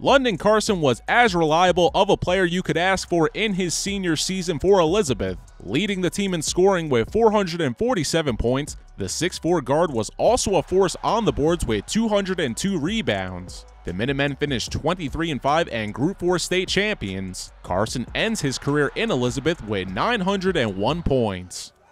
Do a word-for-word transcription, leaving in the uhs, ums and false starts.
London Carson was as reliable of a player you could ask for in his senior season for Elizabeth, leading the team in scoring with four hundred forty-seven points. The six foot four guard was also a force on the boards with two hundred two rebounds. The Minutemen finished twenty-three and five and Group four state champions. Carson ends his career in Elizabeth with nine hundred one points.